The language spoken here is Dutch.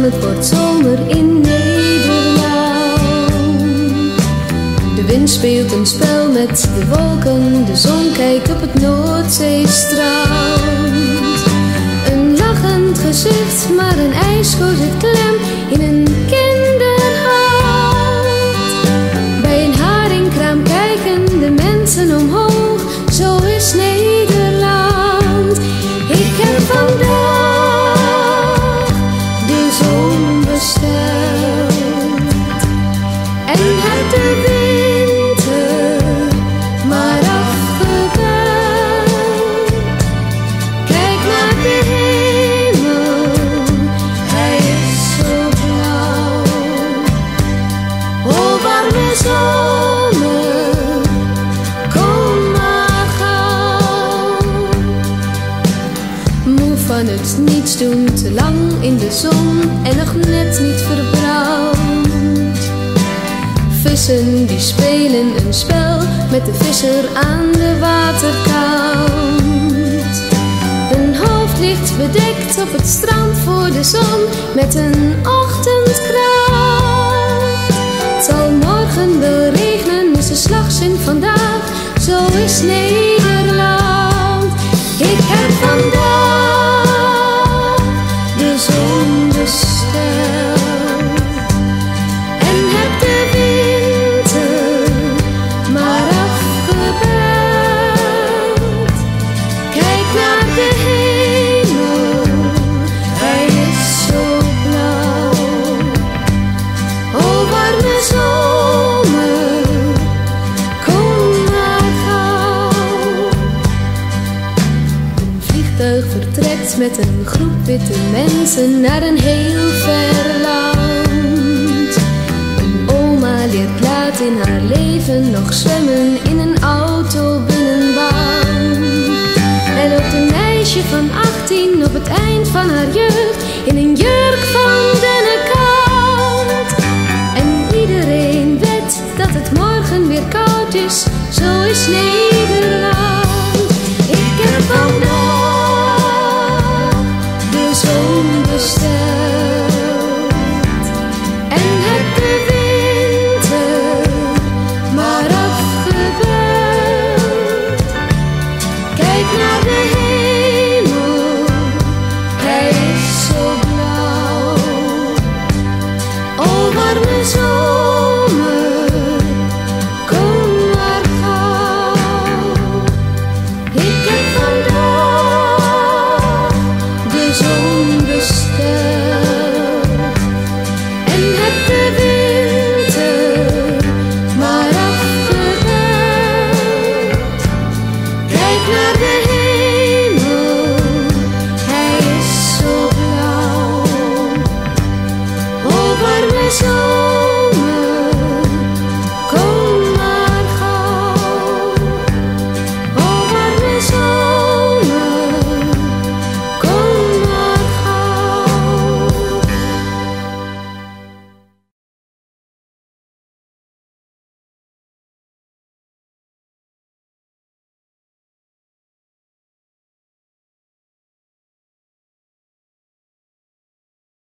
van het wordt zomer in Nederland. De wind speelt een spel met de wolken, de zon kijkt op het Noordzeestrand. Een lachend gezicht, maar een ijskoud zit klem in een kinderhart. Bij een haringkraam kijken de mensen omhoog, zo is Nederland. Ik heb vandaag de zon besteld en heb de winter maar afgebeld. Kijk naar de hemel, hij is zo blauw. O warme zomer, kom maar gauw. Moe van het niets doen, te lang in de zon en nog net niet verbrand. Vissen die spelen een spel met de visser aan de waterkant. Hun hoofd ligt bedekt op het strand voor de zon met een ochtendkrant. Het zal morgen wel regenen, is de slagzin vandaag, zo is Nederland. Ik heb vandaag de zon besteld en heb de winter maar afgebeld. Kijk naar de hemel, hij is zo blauw. O warme zomer, kom maar gauw. Een vliegtuig vertrekt met een groep witte mensen naar een heel ver land. Een oma leert laat in haar leven nog zwemmen in een auto binnenbaan. En loopt een meisje van 18 op het eind van haar jeugd in een jurk van dennenkoud. En iedereen weet dat het morgen weer koud is, zo is Nederland. Ik heb vandaag de zon besteld en heb de winter maar afgebeld. Kijk naar de